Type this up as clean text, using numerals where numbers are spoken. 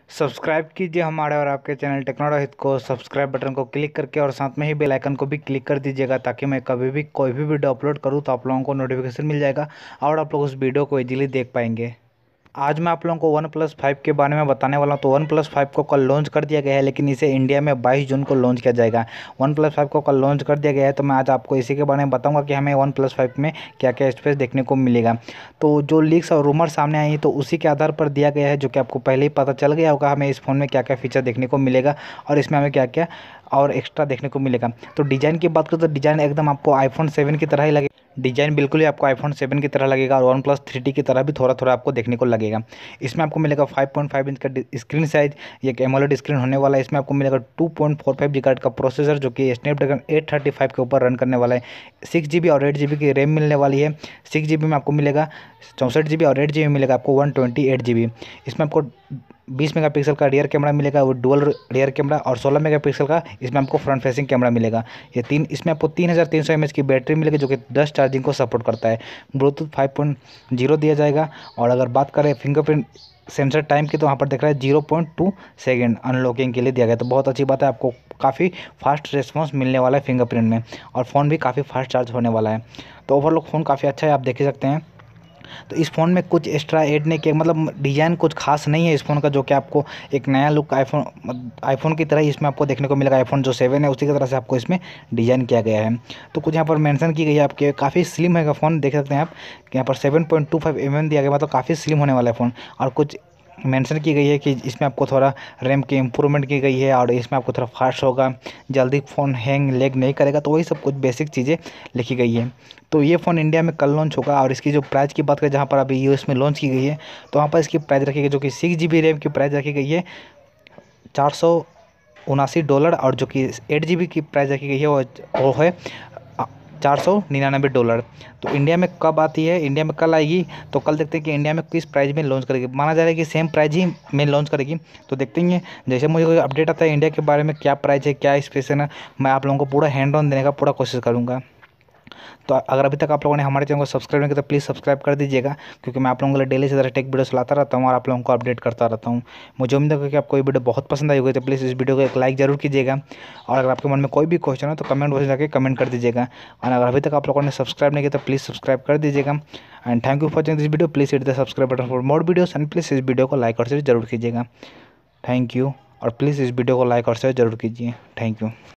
Subscribe कीजिए हमारे और आपके चैनल टेक्नोलॉजी हित को सब्सक्राइब बटन को क्लिक करके और साथ में ही बेल आइकन को भी क्लिक कर दीजिएगा ताकि मैं कभी भी कोई भी वीडियो अपलोड करूं तो आप लोगों को नोटिफिकेशन मिल जाएगा और आप लोग उस वीडियो को इजीली देख पाएंगे। आज मैं आप लोगों को OnePlus 5 के बारे में बताने वाला हूं। तो OnePlus 5 को कल लॉन्च कर दिया गया है, लेकिन इसे इंडिया में 22 जून को लॉन्च किया जाएगा। OnePlus 5 को कल लॉन्च कर दिया गया है, तो मैं आज आपको इसी के बारे में बताऊंगा कि हमें OnePlus 5 में क्या क्या स्पेस देखने को मिलेगा। तो जो लीक्स और रूमर सामने आई तो उसी के आधार पर दिया गया है, जो कि आपको पहले ही पता चल गया होगा हमें इस फ़ोन में क्या क्या फीचर देखने को मिलेगा और इसमें हमें क्या क्या और एक्स्ट्रा देखने को मिलेगा। तो डिज़ाइन की बात करें तो डिज़ाइन एकदम आपको आईफोन 7 की तरह ही लगेगा। डिज़ाइन बिल्कुल ही आपको आईफोन 7 की तरह लगेगा और OnePlus 3T की तरह भी थोड़ा थोड़ा आपको देखने को लगेगा। इसमें आपको मिलेगा 5.5 इंच का स्क्रीन साइज, ये एक एमोलेड स्क्रीन होने वाला है। इसमें आपको मिलेगा 2.45 गीगाहर्ट्ज़ का प्रोसेसर, जो कि स्नैपड्रैगन 835 के ऊपर रन करने वाला है। 6 GB और 8 GB की रैम मिलने वाली है। 6 GB में आपको मिलेगा 64 GB और 8 GB में मिलेगा आपको 128 GB। इसमें आपको 20 मेगापिक्सल का रियर कैमरा मिलेगा, वो डुअल रियर कैमरा, और 16 मेगापिक्सल का इसमें आपको फ्रंट फेसिंग कैमरा मिलेगा। ये तीन इसमें आपको 3300 mAh की बैटरी मिलेगी, जो कि 10 चार्जिंग को सपोर्ट करता है। ब्लूटूथ 5.0 दिया जाएगा। और अगर बात करें फिंगरप्रिंट सेंसर टाइम की तो वहाँ पर दिख रहा है 0.2 सेकेंड अनलॉकिंग के लिए दिया गया। तो बहुत अच्छी बात है, आपको काफ़ी फास्ट रिस्पॉन्स मिलने वाला है फिंगरप्रिंट में, और फ़ोन भी काफ़ी फास्ट चार्ज होने वाला है। तो ओवरऑल फ़ोन काफ़ी अच्छा है, आप देख ही सकते हैं। तो इस फ़ोन में कुछ एक्स्ट्रा ऐड नहीं किया, मतलब डिज़ाइन कुछ खास नहीं है इस फ़ोन का, जो कि आपको एक नया लुक आईफोन की तरह ही इसमें आपको देखने को मिलेगा। आईफोन जो 7 है उसी की तरह से आपको इसमें डिज़ाइन किया गया है। तो कुछ यहाँ पर मेंशन की गई है आपके, काफ़ी स्लिम है फ़ोन, देख सकते हैं आप। यहाँ पर 7.25 mm दिया गया, मतलब काफ़ी स्लिम होने वाला है फ़ोन। और कुछ मेंशन की गई है कि इसमें आपको थोड़ा रैम की इम्प्रूवमेंट की गई है और इसमें आपको थोड़ा फास्ट होगा, जल्दी फ़ोन हैंग लेग नहीं करेगा। तो वही सब कुछ बेसिक चीज़ें लिखी गई है। तो ये फ़ोन इंडिया में कल लॉन्च होगा। और इसकी जो प्राइस की बात करें, जहाँ पर अभी यूएस में लॉन्च की गई है, तो वहाँ पर इसकी प्राइस रखी गई, जो कि 6 GB रैम की प्राइस रखी गई है $479, और जो कि 8 GB की प्राइस रखी गई है वो है $499। तो इंडिया में कब आती है, इंडिया में कल आएगी। तो कल देखते हैं कि इंडिया में किस प्राइस में लॉन्च करेगी। माना जा रहा है कि सेम प्राइस ही में लॉन्च करेगी। तो देखते हैं जैसे मुझे कोई अपडेट आता है इंडिया के बारे में, क्या प्राइस है, क्या स्पेशल है, मैं आप लोगों को पूरा हैंड ऑन देने का पूरा कोशिश करूँगा। तो अगर अभी तक आप लोगों ने हमारे चैनल को सब्सक्राइब नहीं किया तो प्लीज़ सब्सक्राइब कर दीजिएगा, क्योंकि मैं आप लोगों के लिए डेली से तरह टेक वीडियोस लाता रहता हूँ और आप लोगों को अपडेट करता रहता हूँ। मुझे उम्मीद है कि आपको ये वीडियो बहुत पसंद आई होगी, तो प्लीज़ इस वीडियो को एक लाइक ज़रूर कीजिएगा। और अगर आपके मन में कोई भी क्वेश्चन हो तो कमेंट बॉक्स में जाकर कमेंट कर दीजिएगा। और अगर अभी तक आप लोगों ने सब्सक्राइब नहीं किया तो प्लीज़ सब्सक्राइब कर दीजिएगा। And thank you for watching this video. Please hit the subscribe button for more videos and please इस वीडियो को लाइक और शेयर जरूर कीजिएगा। Thank you. और प्लीज़ इस वीडियो को लाइक और शेयर जरूर कीजिए। Thank you.